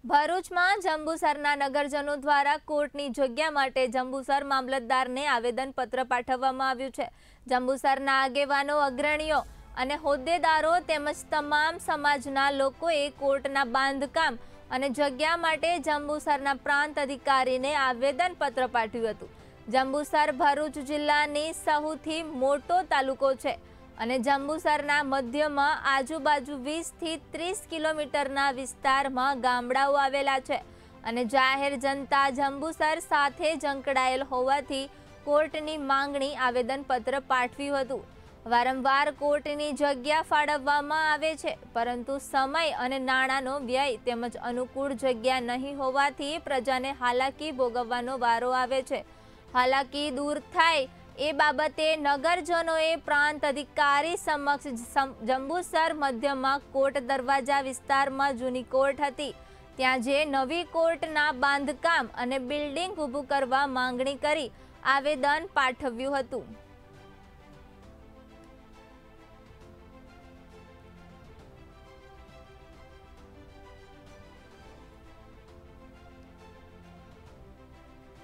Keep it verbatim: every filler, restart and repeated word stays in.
ભરૂચમાં જંબુસરના નગરજનો દ્વારા કોર્ટની જગ્યા માટે જંબુસર મામલતદારને આવેદનપત્ર પાઠવવામાં આવ્યું છે। જંબુસરના આગેવાનો, અગ્રણીઓ અને હોદ્દેદારો તેમજ તમામ સમાજના લોકોએ કોર્ટના બાંધકામ અને જગ્યા માટે જંબુસરના પ્રાંત અધિકારીને આવેદનપત્ર પાઠવ્યું હતું। જંબુસર ભરૂચ જિલ્લાની સૌથી મોટો તાલુકો છે અને જંબુસરના મધ્યમાં આજુબાજુ વીસ થી ત્રીસ કિલોમીટરના વિસ્તારમાં ગામડાઓ આવેલા છે અને જાહેર જનતા જંબુસર સાથે સંકળાયેલ હોવાથી કોર્ટની માંગણી આવેદનપત્ર પાઠવ્યું હતું। વારંવાર કોર્ટની જગ્યા ફાળવવામાં આવે છે, પરંતુ સમય અને નાણાંનો વ્યય તેમજ અનુકૂળ જગ્યા નહીં હોવાથી પ્રજાને હાલાકી ભોગવવાનો વારો આવે છે। હાલાકી દૂર થાય એ બાબતે નગરજનોએ પ્રાંત અધિકારી સમક્ષ જંબુસર મધ્યમાં કોર્ટ દરવાજા વિસ્તારમાં જૂની કોર્ટ હતી, ત્યાં જે નવી કોર્ટના બાંધકામ અને બિલ્ડિંગ ઊભું કરવા માંગણી કરી આવેદન પાઠવ્યું હતું।